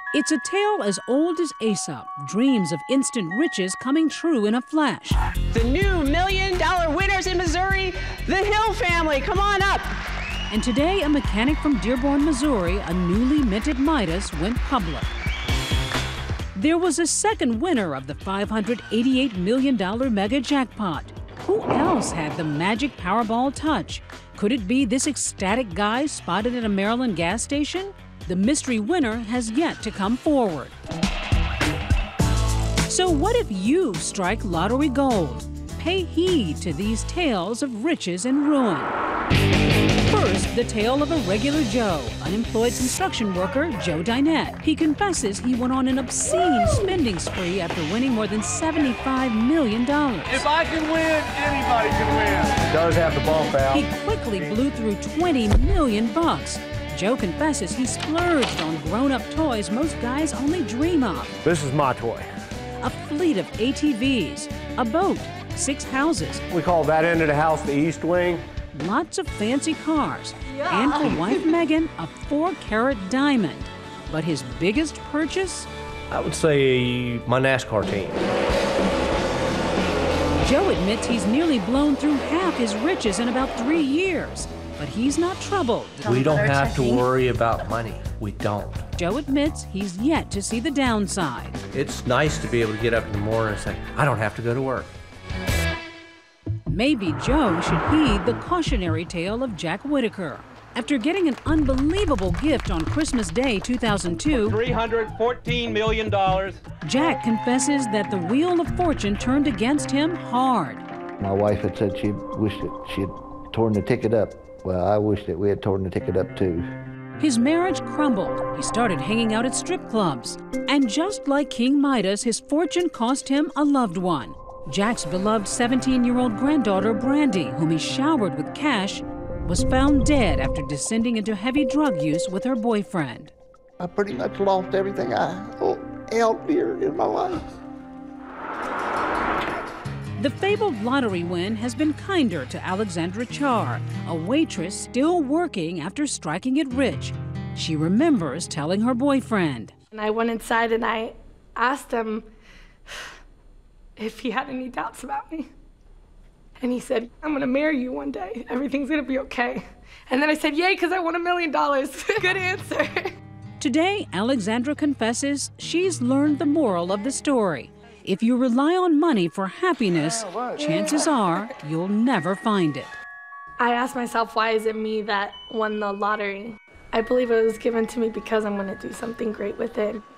It's a tale as old as Aesop, dreams of instant riches coming true in a flash. The new $1 million winners in Missouri, the Hill family, come on up. And today, a mechanic from Dearborn, Missouri, a newly minted Midas, went public. There was a second winner of the $588 million mega jackpot. Who else had the magic Powerball touch? Could it be this ecstatic guy spotted at a Maryland gas station? The mystery winner has yet to come forward. So what if you strike lottery gold? Pay heed to these tales of riches and ruin. First, the tale of a regular Joe, unemployed construction worker Joe Dinette. He confesses he went on an obscene spending spree after winning more than $75 million. If I can win, anybody can win. He does have the ball foul. He quickly blew through $20 million. Joe confesses he splurged on grown-up toys most guys only dream of. This is my toy. A fleet of ATVs, a boat, 6 houses, We call that end of the house the East Wing. lots of fancy cars, and for wife Megan, a 4-carat diamond. But his biggest purchase? I would say my NASCAR team. Joe admits he's nearly blown through half his riches in about 3 years. But he's not troubled. We don't have to worry about money. We don't. Joe admits he's yet to see the downside. It's nice to be able to get up in the morning and say, I don't have to go to work. Maybe Joe should heed the cautionary tale of Jack Whitaker. After getting an unbelievable gift on Christmas Day 2002, $314 million. Jack confesses that the wheel of fortune turned against him hard. My wife had said she wished that she had torn the ticket up. Well, I wish that we had torn the ticket up too. His marriage crumbled. He started hanging out at strip clubs. And just like King Midas, his fortune cost him a loved one. Jack's beloved 17-year-old granddaughter, Brandy, whom he showered with cash, was found dead after descending into heavy drug use with her boyfriend. I pretty much lost everything I held dear in my life. The fabled lottery win has been kinder to Alexandra Char, a waitress still working after striking it rich. She remembers telling her boyfriend. And I went inside and I asked him if he had any doubts about me. And he said, I'm gonna marry you one day. Everything's gonna be okay. And then I said, yay, because I won $1 million. Good answer. Today, Alexandra confesses she's learned the moral of the story. If you rely on money for happiness, chances are you'll never find it. I asked myself, why is it me that won the lottery? I believe it was given to me because I'm gonna do something great with it.